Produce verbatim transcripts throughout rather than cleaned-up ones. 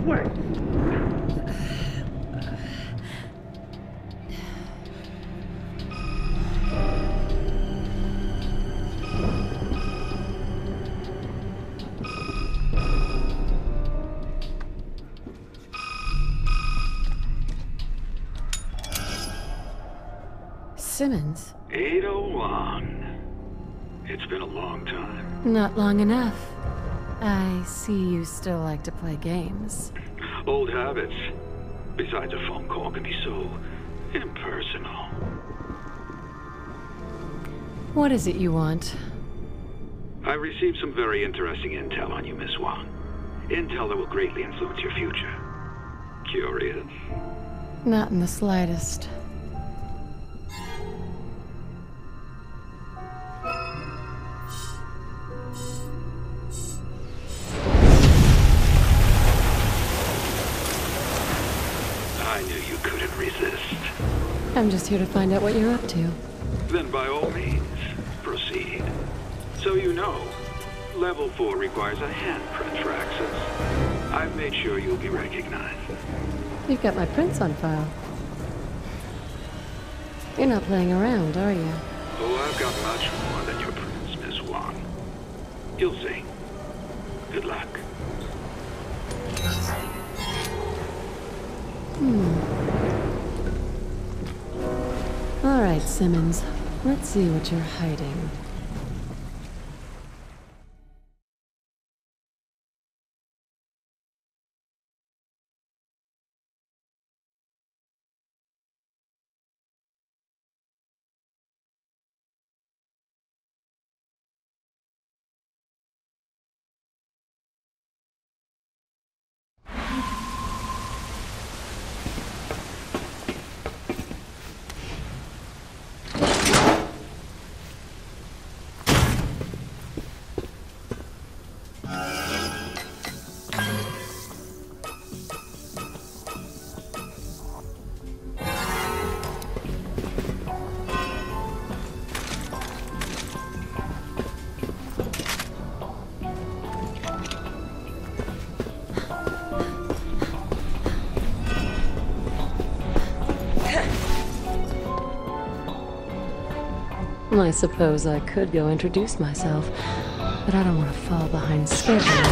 way! Simmons? eight oh one. It's been a long time. Not long enough. I see you still like to play games. Old habits. Besides, a phone call can be so impersonal. What is it you want? I received some very interesting intel on you, Miss Wang. Intel that will greatly influence your future. Curious? Not in the slightest. I knew you couldn't resist. I'm just here to find out what you're up to. Then by all means, proceed. So you know, level four requires a handprint for access. I've made sure you'll be recognized. You've got my prints on file. You're not playing around, are you? Oh, I've got much more than your prints, Miss Wang. You'll see. Good luck. Hmm. All right, Simmons. Let's see what you're hiding. I suppose I could go introduce myself, but I don't want to fall behind schedule.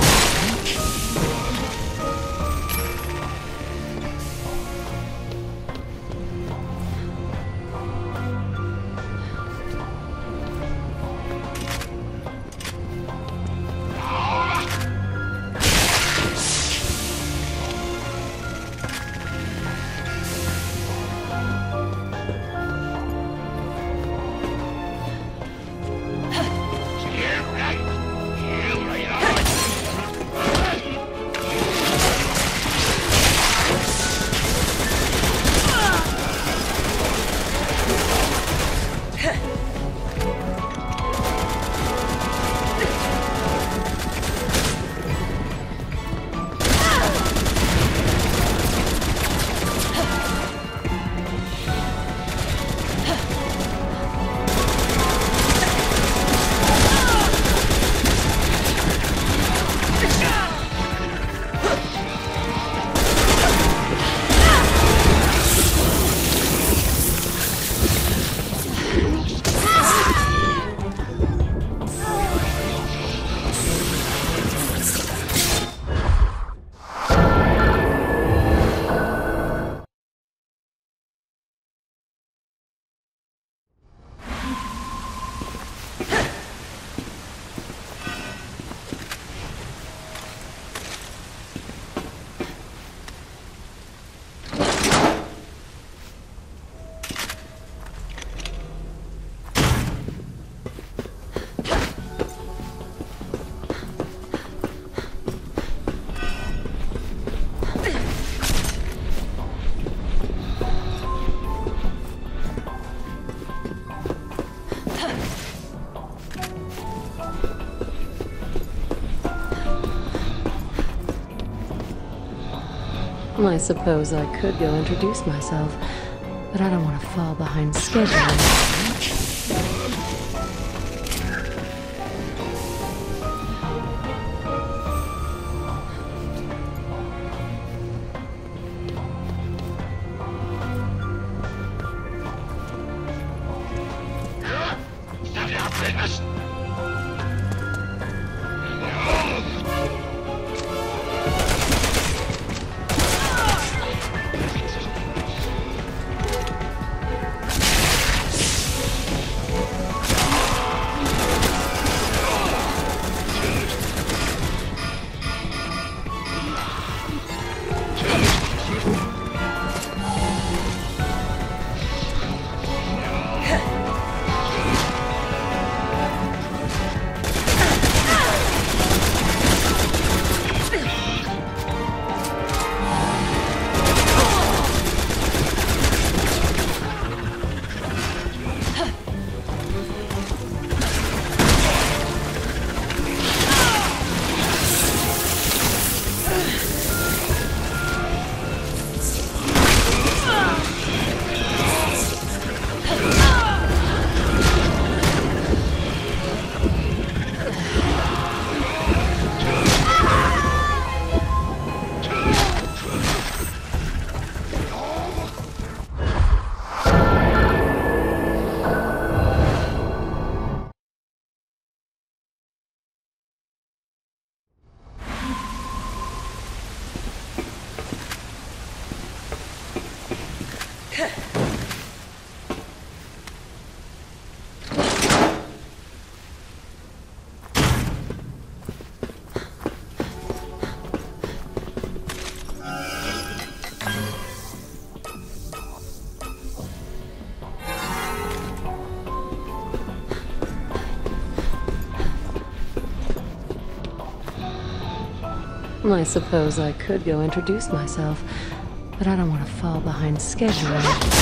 I suppose I could go introduce myself, but I don't want to fall behind schedule. I suppose I could go introduce myself, but I don't want to fall behind schedule.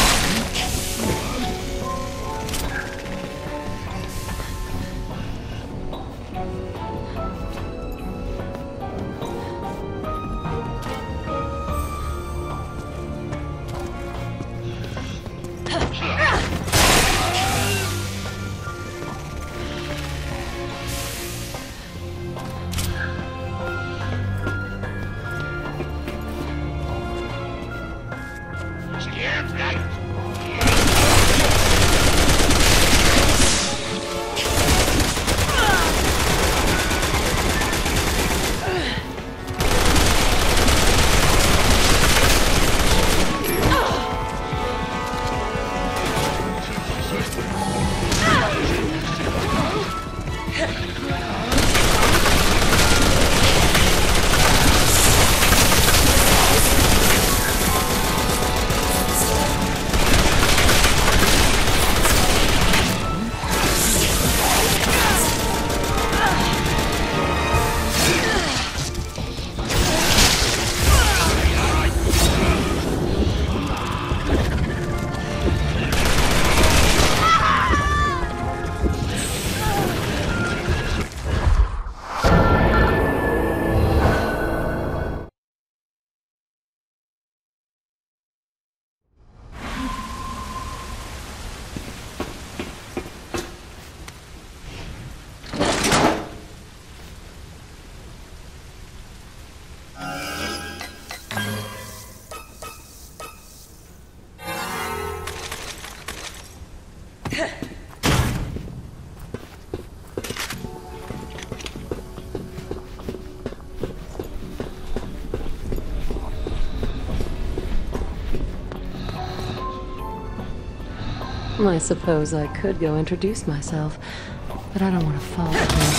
I suppose I could go introduce myself, but I don't want to fall behind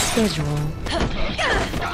schedule.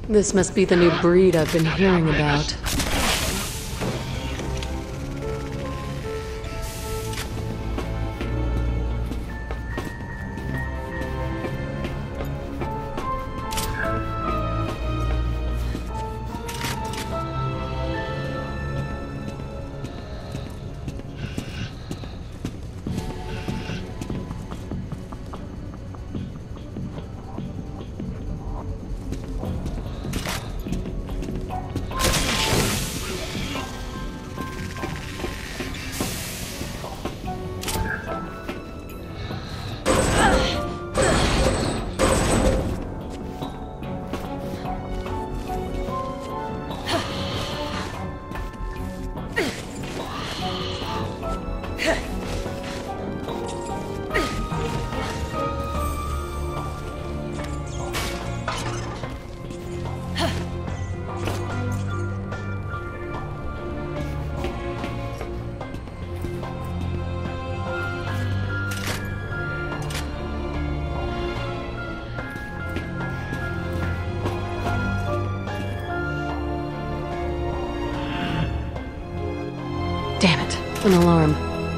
This must be the new breed I've been hearing about. Damn it, an alarm.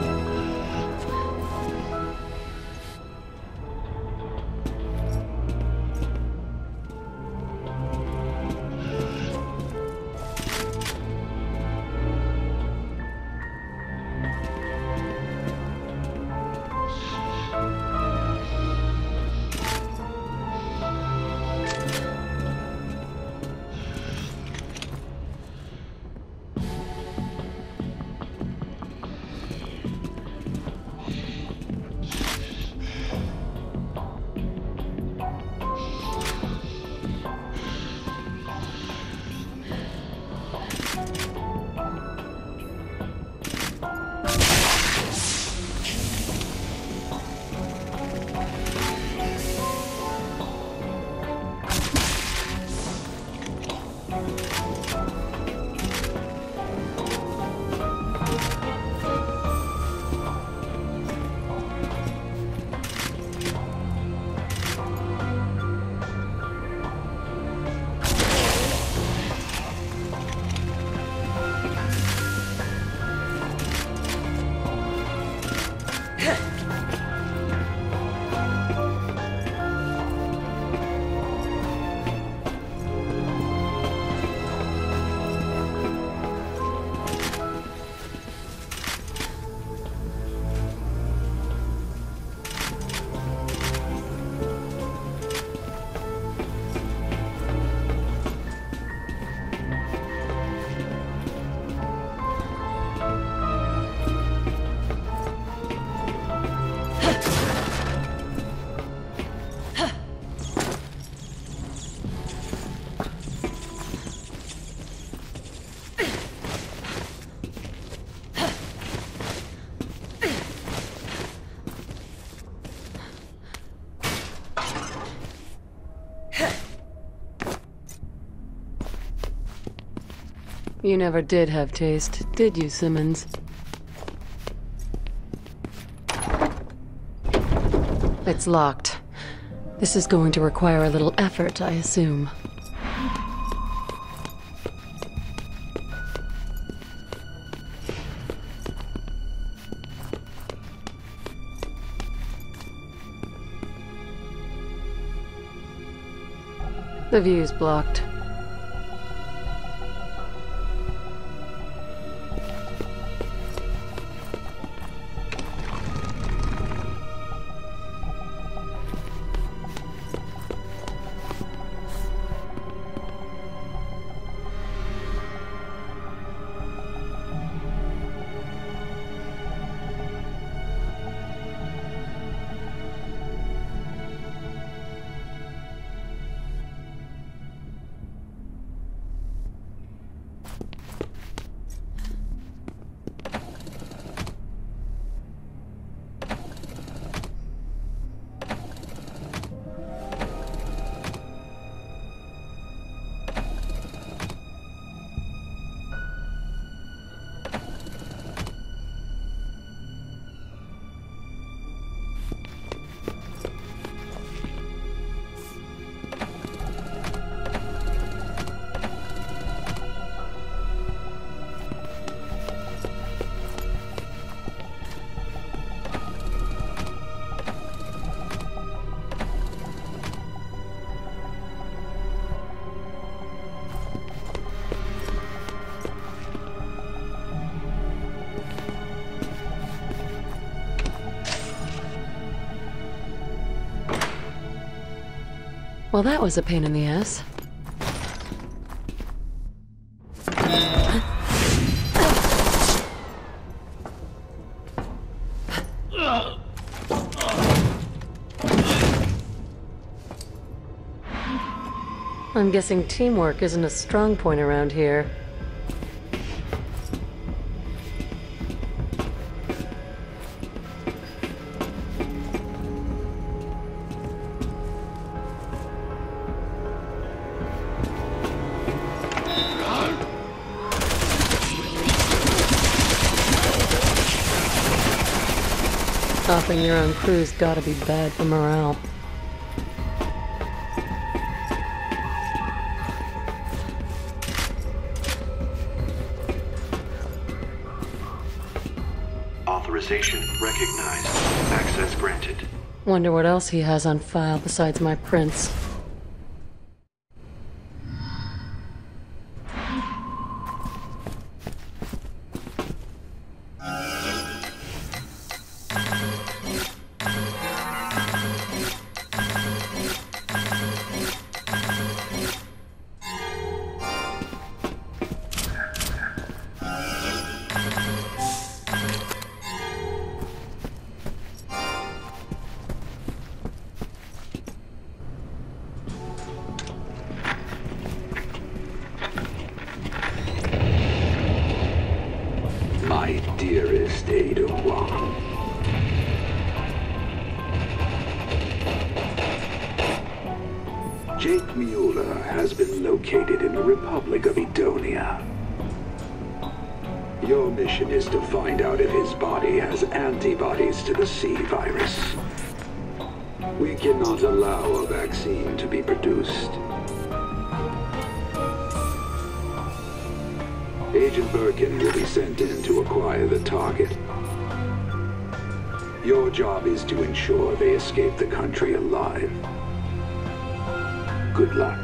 You never did have taste, did you, Simmons? It's locked. This is going to require a little effort, I assume. The view's blocked. Well, that was a pain in the ass. I'm guessing teamwork isn't a strong point around here. Stopping your own crew's gotta be bad for morale. Authorization recognized. Access granted. Wonder what else he has on file besides my prints. My dearest Ada Wong. Jake Mueller has been located in the Republic of Edonia. Your mission is to find out if his body has antibodies to the C virus. We cannot allow a vaccine to be produced. Agent Birkin will be sent in to acquire the target. Your job is to ensure they escape the country alive. Good luck.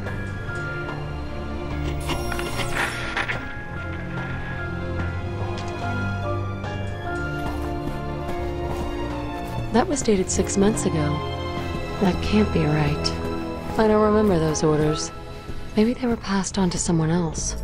That was dated six months ago. That can't be right. I don't remember those orders. Maybe they were passed on to someone else.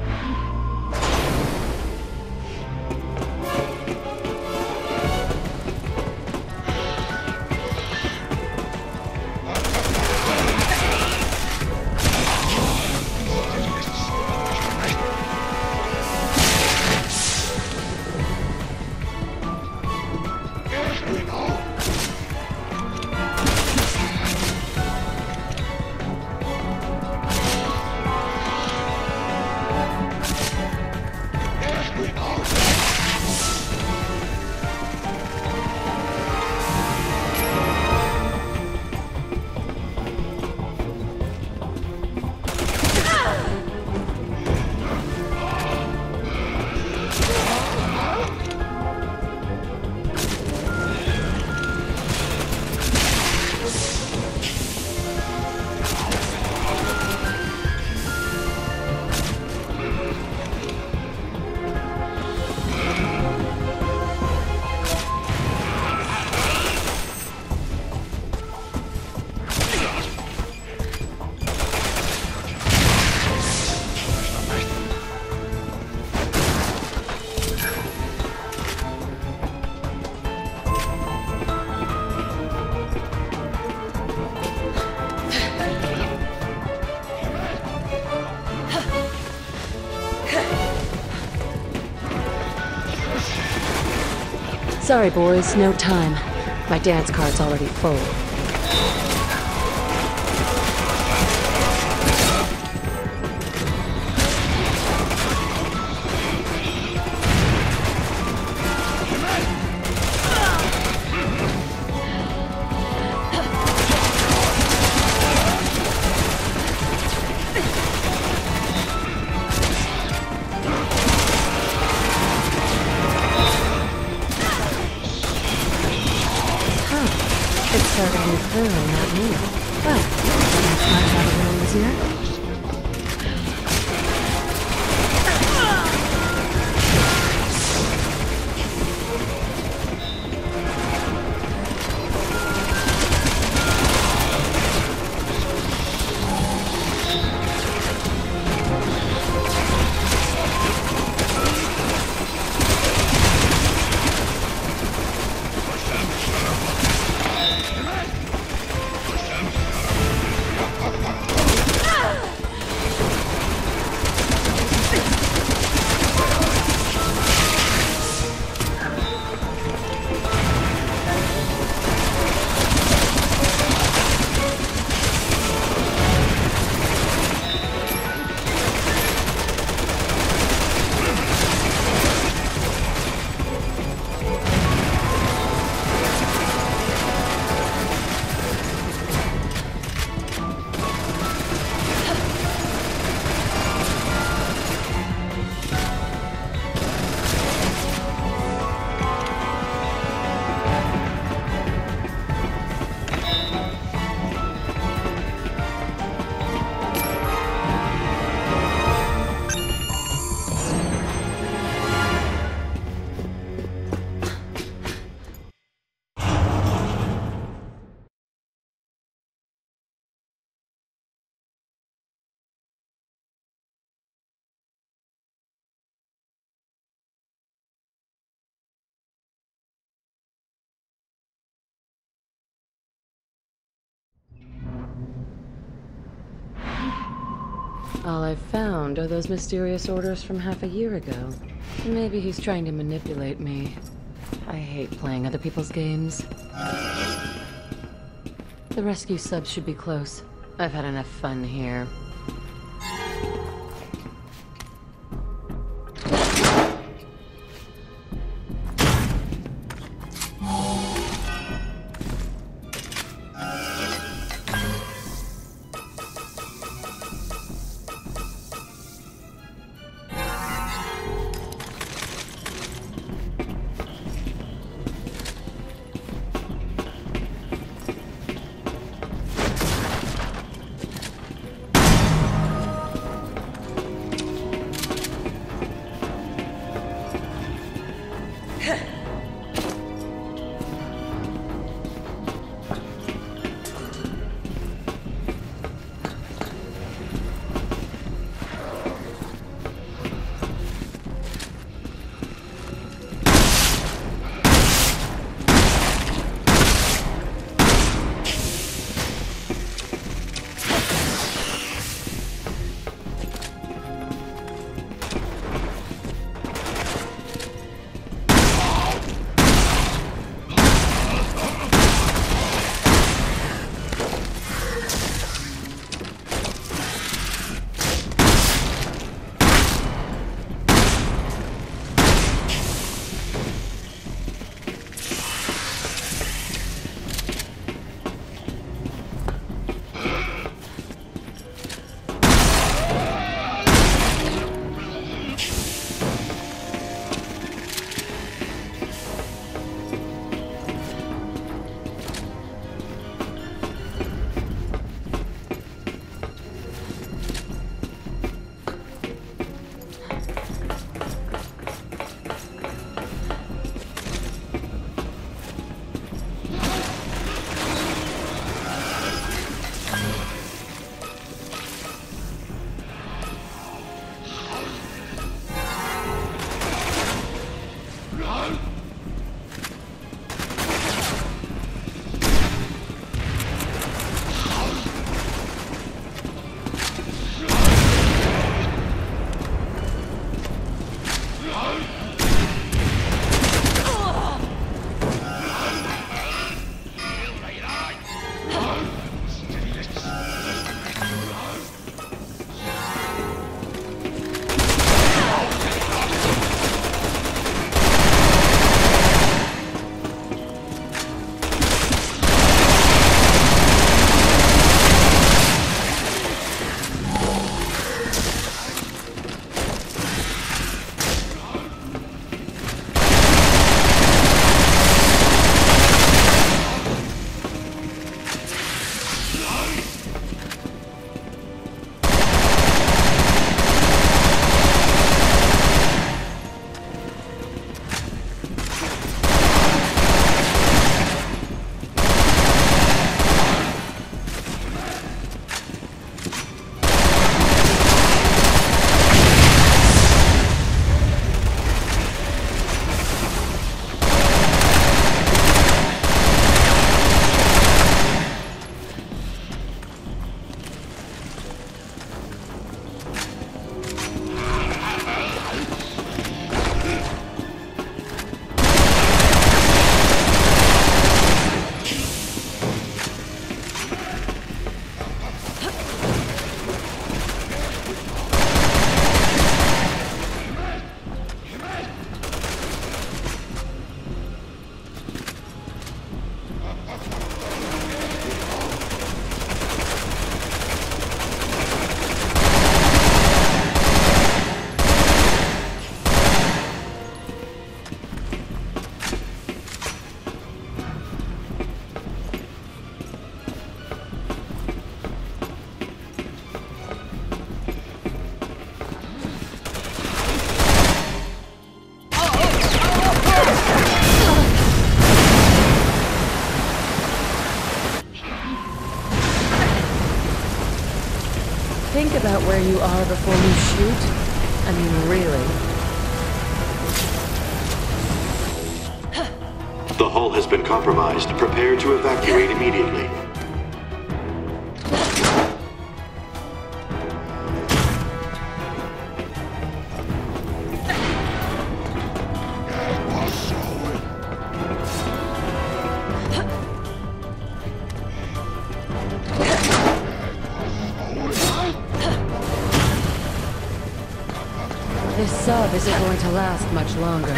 Sorry, boys, no time. My dance card's already full. Starting clearly, not me. Well, that makes my job a little easier. All I've found are those mysterious orders from half a year ago. Maybe he's trying to manipulate me. I hate playing other people's games. The rescue subs should be close. I've had enough fun here. Think about where you are before you shoot. I mean, really. The hull has been compromised. Prepare to evacuate immediately. This sub isn't going to last much longer.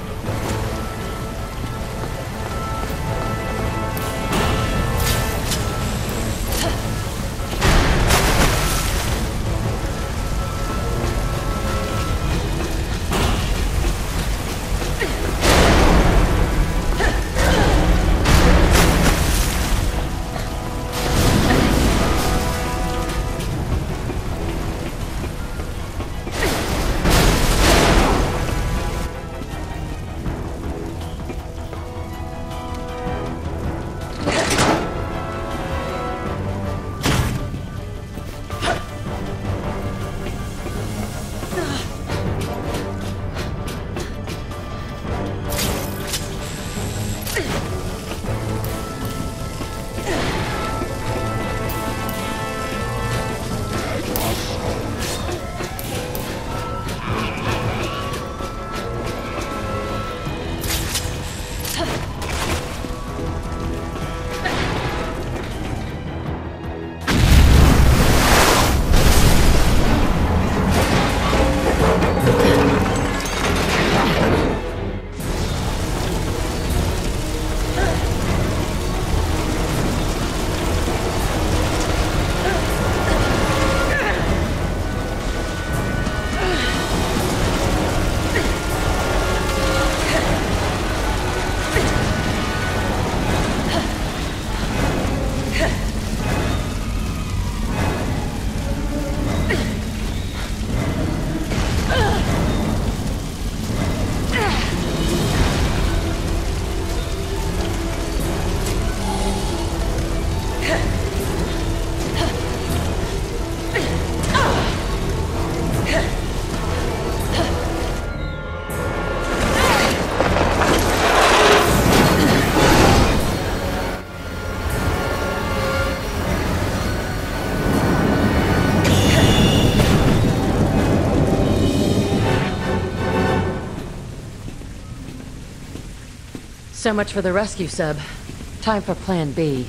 So much for the rescue sub. Time for plan B.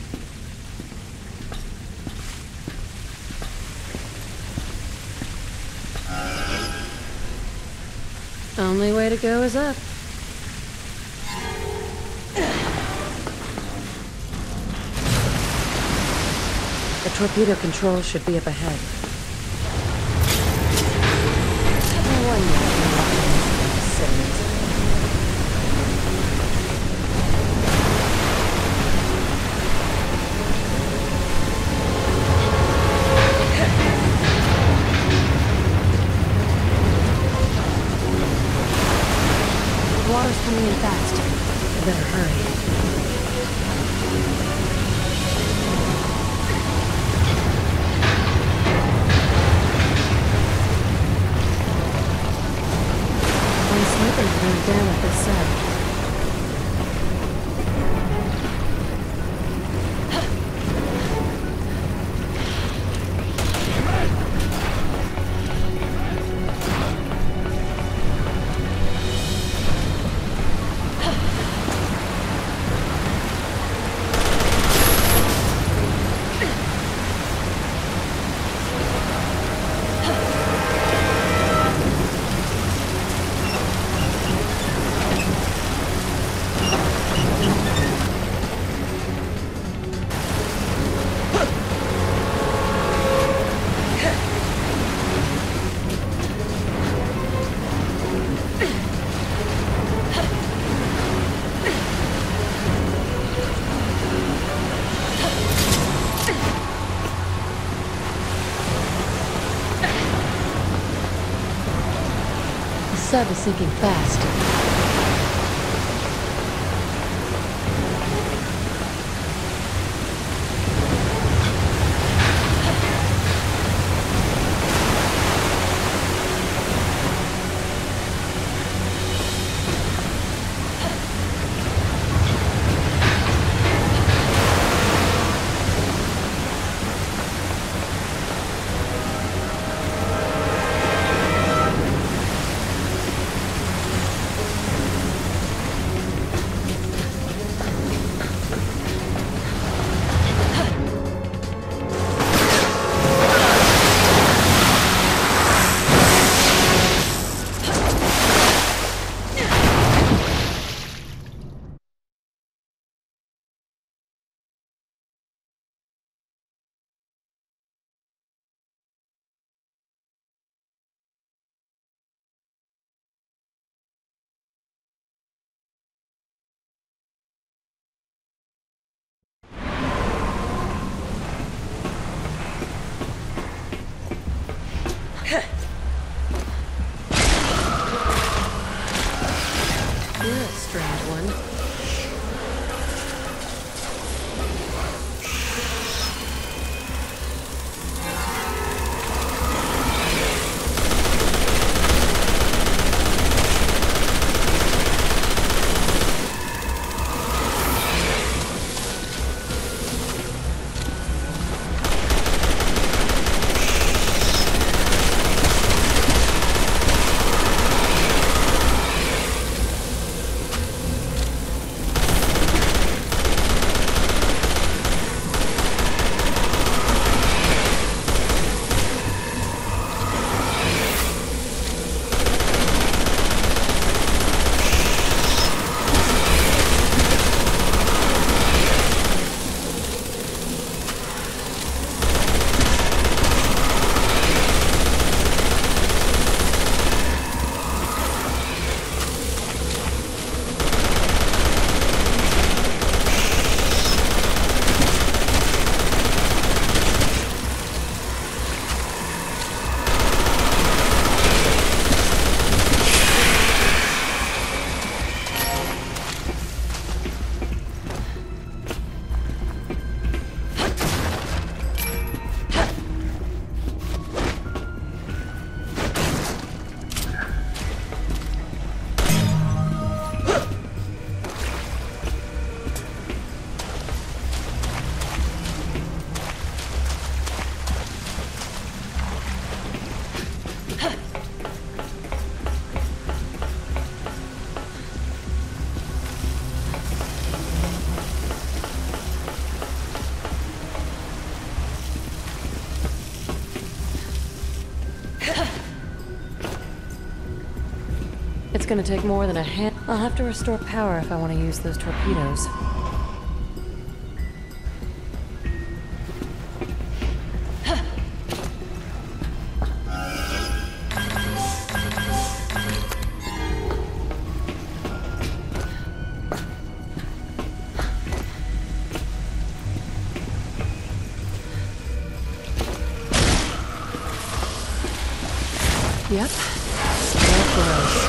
Only way to go is up. The torpedo control should be up ahead. No wonder. Silly. Water's coming in fast. I better hurry. I'm slipping going down with this sub. The sub is sinking fast. It's gonna take more than a hand. I'll have to restore power if I want to use those torpedoes. Yep. There goes.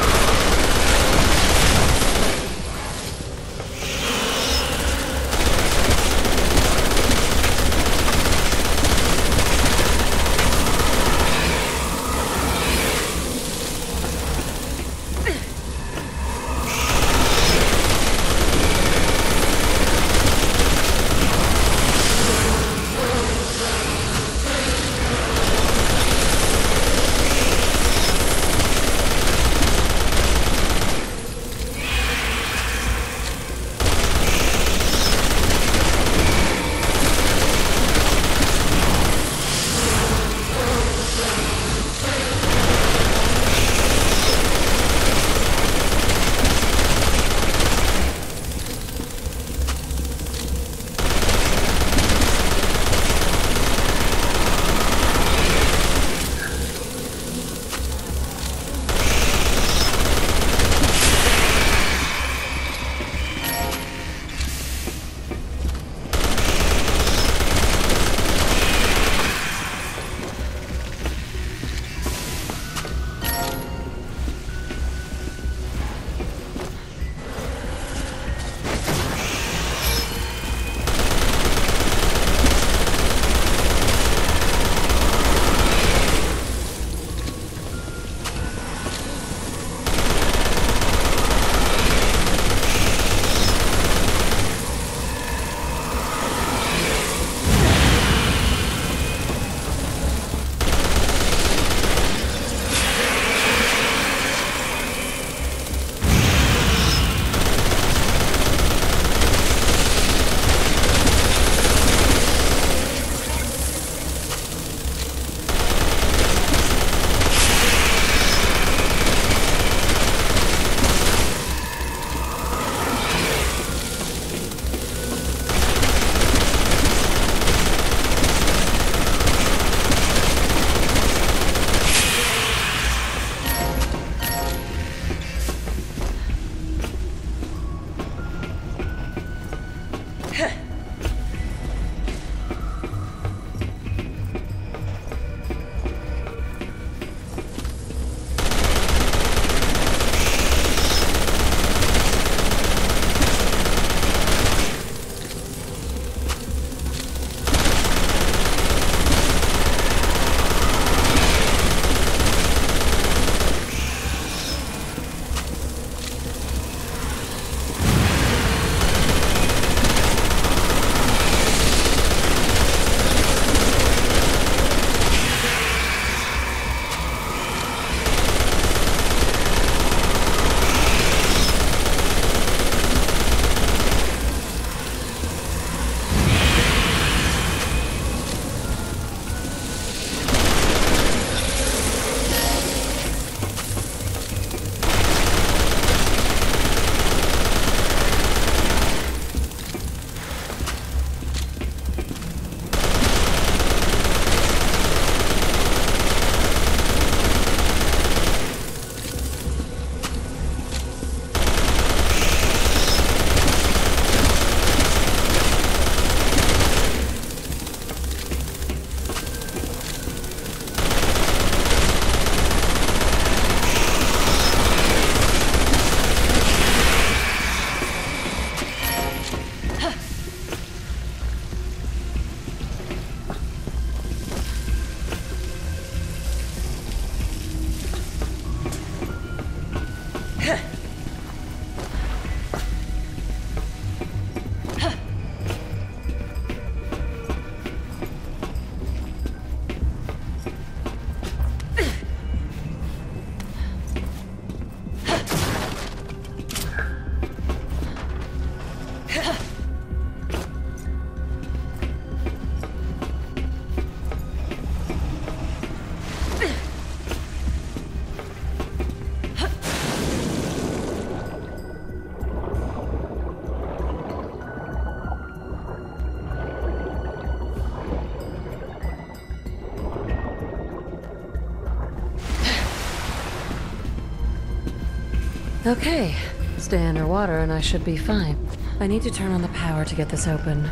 Okay, stay underwater and I should be fine. I need to turn on the power to get this open.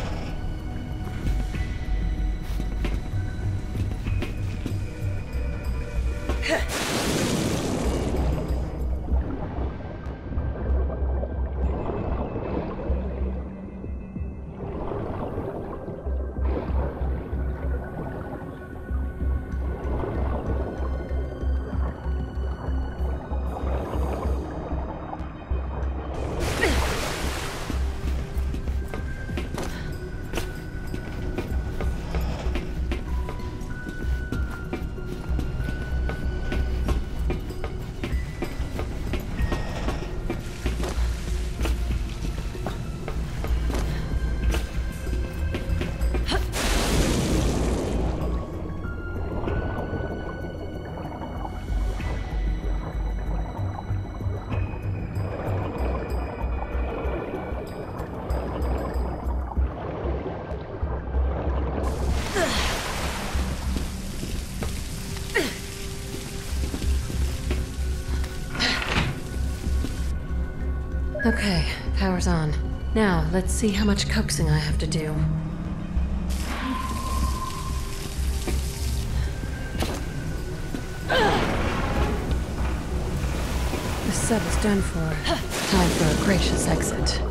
Okay, power's on. Now, let's see how much coaxing I have to do. The sub is done for. Time for a gracious exit.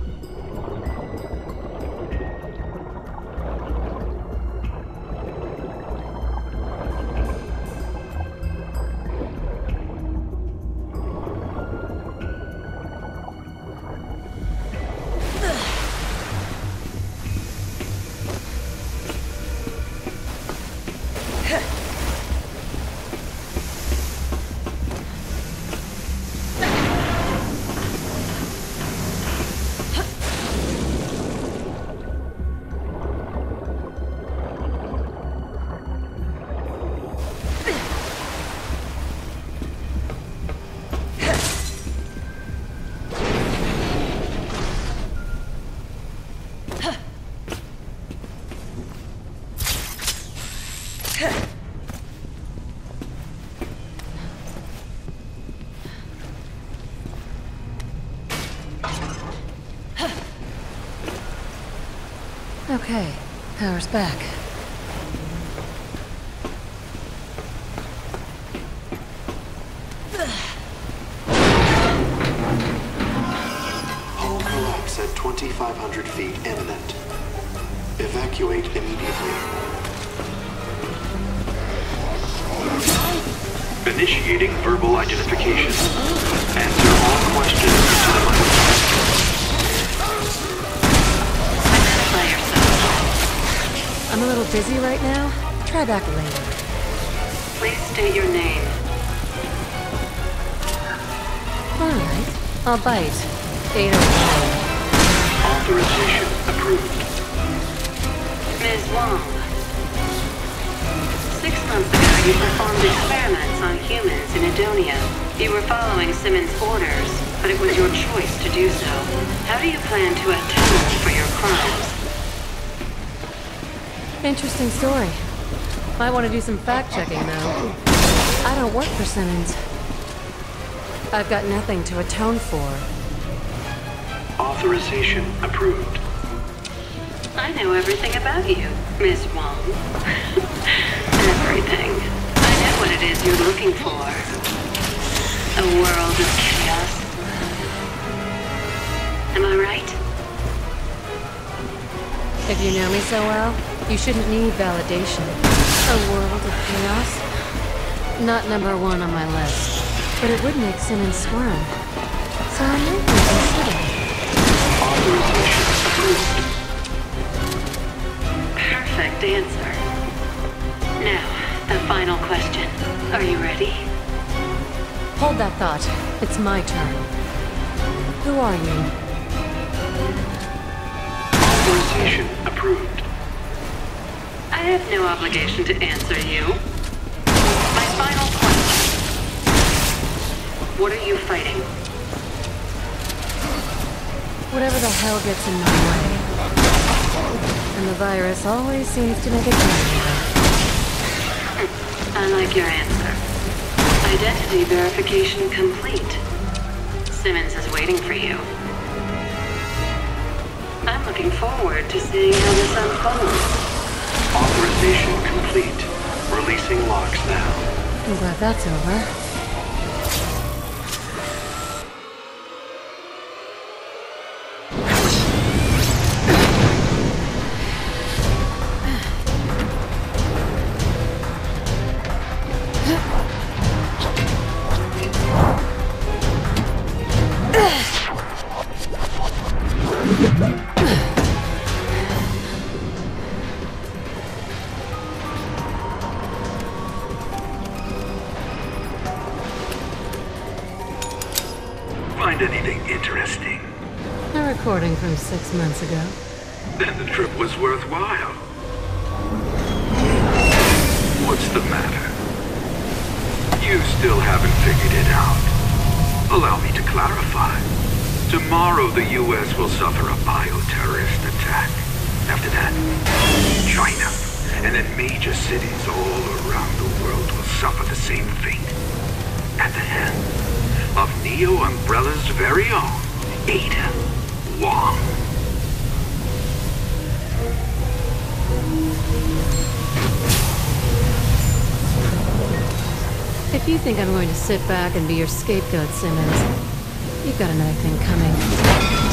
Okay, power's back. Hull collapse at twenty-five hundred feet imminent. Evacuate immediately. Initiating verbal identification. Answer all questions to the microphone. Identify yourself. I'm a little busy right now. Try back later. Please state your name. Alright, I'll bite. eight oh nine. Authorization approved. Miz Wong. Six months ago, you performed experiments on humans in Edonia. You were following Simmons' orders, but it was your choice to do so. How do you plan to atone for your crimes? Interesting story. Might want to do some fact-checking, though. I don't work for Simmons. I've got nothing to atone for. Authorization approved. I know everything about you, Miz Wong. Everything. I know what it is you're looking for. A world of chaos. Am I right? If you know me so well, you shouldn't need validation. A world of chaos? Not number one on my list. But it would make Simmons squirm. So I might reconsider. Authorization approved. Perfect answer. Now, the final question. Are you ready? Hold that thought. It's my turn. Who are you? Authorization approved. I have no obligation to answer you. My final question. What are you fighting? Whatever the hell gets in my way. And the virus always seems to make a game. I like your answer. Identity verification complete. Simmons is waiting for you. I'm looking forward to seeing how this unfolds. Authorization complete. Releasing locks now. I'm glad that's over. Find anything interesting? A recording from six months ago. Then the trip was worthwhile. What's the matter? You still haven't figured it out. Allow me to clarify. Tomorrow the U S will suffer a bioterrorist attack. After that, China, and then major cities all around the world will suffer the same fate. At the hands of Neo Umbrella's very own Ada Wong. If you think I'm going to sit back and be your scapegoat, Simmons, you've got another thing coming.